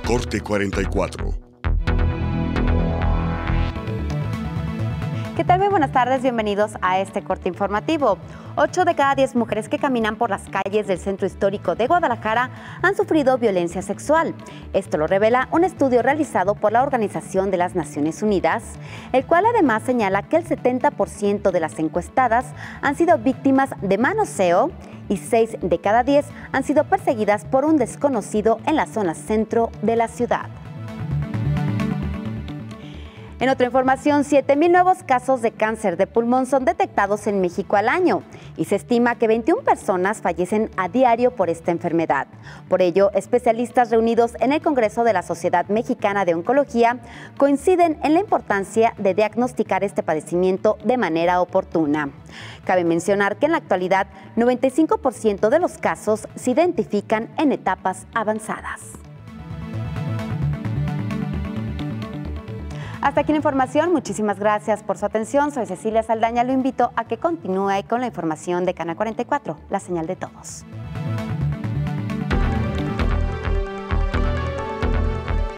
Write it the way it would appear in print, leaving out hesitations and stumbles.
Corte 44. ¿Qué tal? Muy buenas tardes, bienvenidos a este corte informativo. 8 de cada 10 mujeres que caminan por las calles del centro histórico de Guadalajara han sufrido violencia sexual. Esto lo revela un estudio realizado por la Organización de las Naciones Unidas, el cual además señala que el 70% de las encuestadas han sido víctimas de manoseo y 6 de cada 10 han sido perseguidas por un desconocido en la zona centro de la ciudad. En otra información, 7,000 nuevos casos de cáncer de pulmón son detectados en México al año y se estima que 21 personas fallecen a diario por esta enfermedad. Por ello, especialistas reunidos en el Congreso de la Sociedad Mexicana de Oncología coinciden en la importancia de diagnosticar este padecimiento de manera oportuna. Cabe mencionar que en la actualidad, 95% de los casos se identifican en etapas avanzadas. Hasta aquí la información, muchísimas gracias por su atención. Soy Cecilia Saldaña, lo invito a que continúe con la información de Canal 44, la señal de todos.